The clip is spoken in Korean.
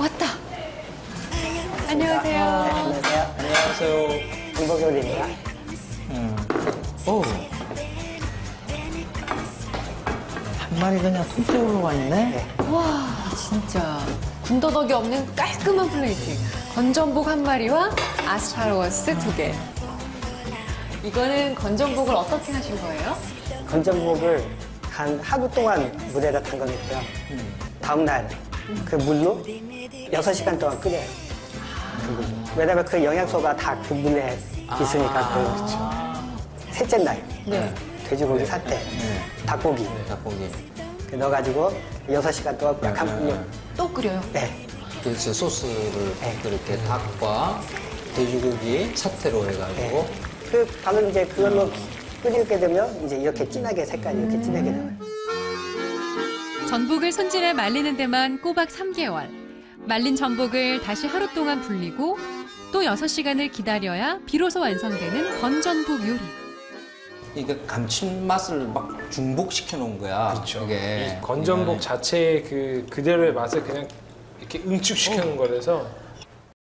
왔다. 안녕하세요. 안녕하세요. 안녕하세요. 전복요리입니다. 오. 한 마리 그냥 통째로 가 있네. 와, 진짜 군더더기 없는 깔끔한 플레이팅. 건전복 한 마리와 아스파라거스 2개. 이거는 건전복을 어떻게 하신 거예요? 건전복을 한 하루 동안 물에다 담가놓고요. 다음날 그 물로 6시간 동안 끓여요. 그 물로. 왜냐면 그 영양소가 다 그 물에 있으니까 그렇죠. 셋째 날 네. 돼지고기 사태, 닭고기 닭고기. 넣어가지고 6시간 동안 약한 불로 또 끓여요? 네. 그래서 소스를 네. 이렇게 닭과 돼지고기 사태로 해가지고 그 방금 이제 그걸로 끓이게 되면 이제 이렇게 진하게 색깔이 이렇게 진하게 나와요. 전복을 손질해 말리는 데만 꼬박 3개월. 말린 전복을 다시 하루 동안 불리고 또 6시간을 기다려야 비로소 완성되는 건전복 요리. 이게 감칠맛을 막 중복시켜 놓은 거야. 그렇죠. 이게 이 건전복 자체의 그대로의 맛을 그냥 이렇게 응축시켜 놓은 거라서